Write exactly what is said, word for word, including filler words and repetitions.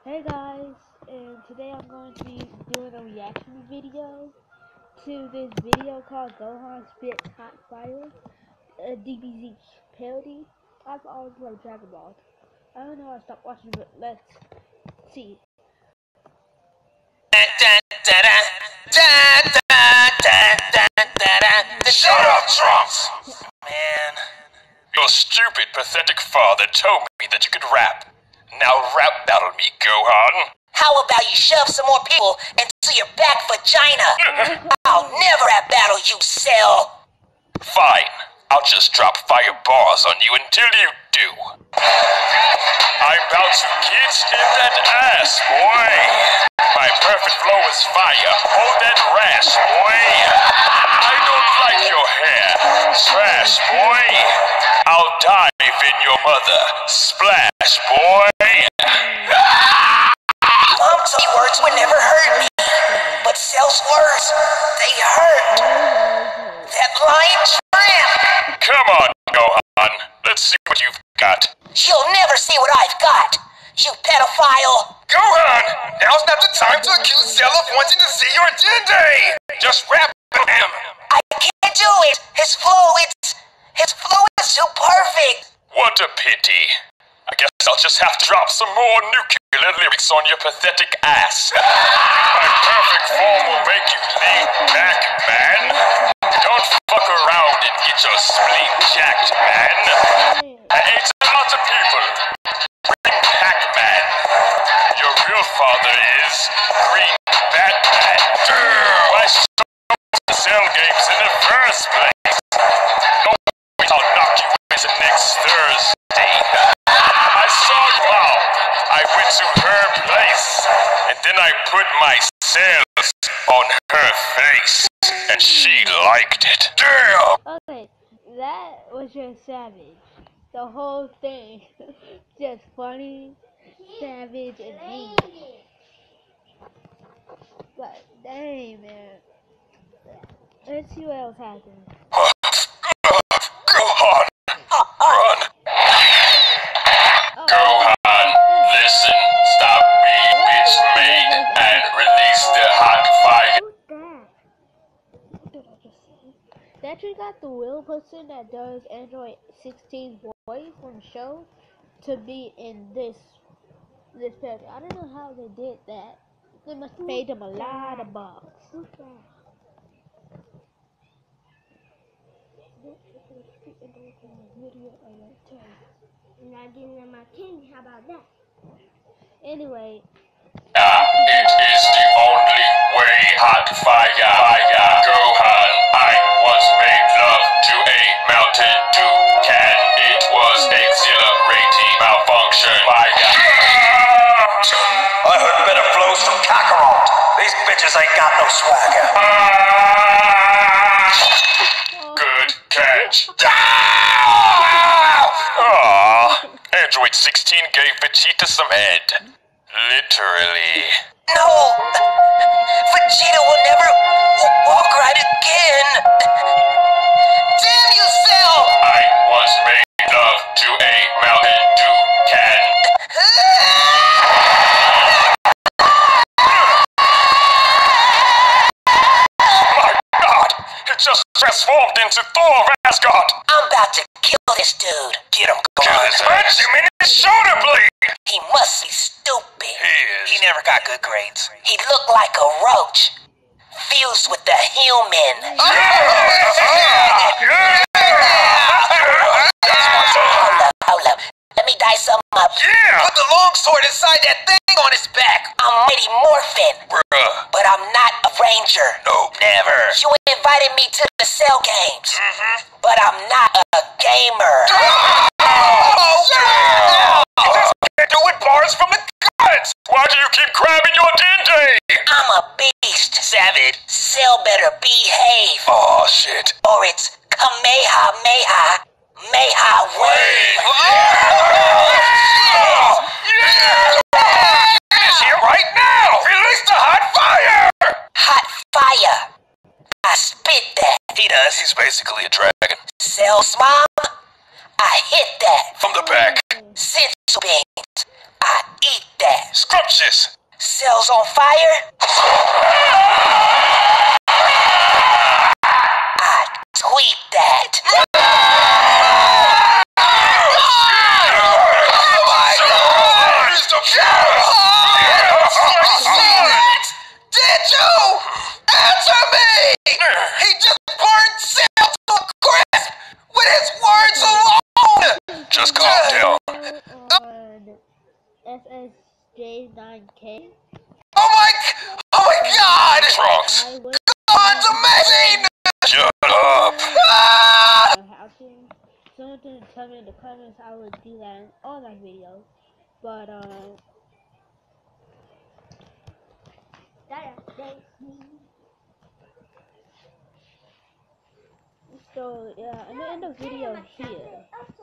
Hey guys, and today I'm going to be doing a reaction video to this video called Gohan Spits Hot Fire, a D B Z parody. I've always loved Dragon Ball. I don't know how I stopped watching, but let's see. Shut up, Trunks! Man, your stupid, pathetic father told me that you could rap. Now rap battle me, Gohan. How about you shove some more people into your back vagina? I'll never rap battle you, Cell. Fine, I'll just drop fire bars on you until you do. I'm about to get in that ass, boy. My perfect flow is fire. Hold that rash, boy. I don't like your hair. Trash, boy. I'll dive in your mother. Splash, boy. Mom's words would never hurt me, but Cell's words, they hurt. That lying tramp. Come on, Gohan. Let's see what you've got. You'll never see what I've got, you pedophile. Gohan, now's not the time to accuse Cell of wanting to see your dende. Just rap him. I can't do it. His flow, it's, his flow is too perfect. What a pity. I guess I'll just have to drop some more nuclear lyrics on your pathetic ass. My perfect form will make you lean back, man. Don't fuck around and get your spleen jacked, man. I ate a lot of people. Green Pac-Man. Your real father is Green Batman. Why show the Cell games in the first place? Don't wait, I'll knock you into next Thursday. I saw you out. I went to her place, and then I put my cells on her face, and she liked it. Damn! Okay, that was just savage. The whole thing, just funny, savage, and angry. But dang, man. Let's see what else happens. Gohan, run! Gohan, listen, stop being bitch made and release the hot fire. What did I just say? They actually got the real person that does Android sixteen's voice from the show to be in this this parody. I don't know how they did that. They must have paid him a lot of bucks. Not getting in my king, how about that? Anyway. Ah, it is the only way, hot fire, fire. Gohan, I once made love to a Mountain Dew can. It was exhilarating, malfunction, fire. I heard better flows from Kakarot. These bitches ain't got no swagger. Good catch. Aww, Android sixteen gave Vegeta some head. Literally. No, Vegeta will never walk right again. Damn you, Cell! I once made love to a Mountain Dew can. My God, it just transformed into Thor of Asgard. I'm about to kill this dude. Get him, Gohan. Punch him in his shoulder blade. He must be stupid. He is. He never got good grades. He looked like a roach, fused with the human. Hold up, hold up. Let me dice him up. Yeah. Put the long sword inside that thing on his back. I'm Mighty Morphin. Bruh. But I'm not a ranger. No, never. You invited me to the Cell games. Mm-hmm. But I'm not a gamer. Oh, yeah. You just can't do it bars from the guts. Why do you keep grabbing your dende? I'm a beast, Savage. Cell better behave. Oh, shit. Or it's Kamehameha, Meha Wave. It's here right now. Release the hot fire. Hot fire. I spit that. He does. He's basically a dragon. Cell's mom, I hit that. From the back. Sensu beans. I eat that. Scrumptious. Cells on fire. I tweet that. Did you answer me? He just burned Cells to a crisp with his words alone. Just calm down. On S S J nine K. Oh my, oh my God! Trunks. I would Gohan's amazing! Shut up. Ah! know how to. Someone to tell me in the comments I would do that in all my videos. But uh That updates me. so yeah, I'm gonna end the video here.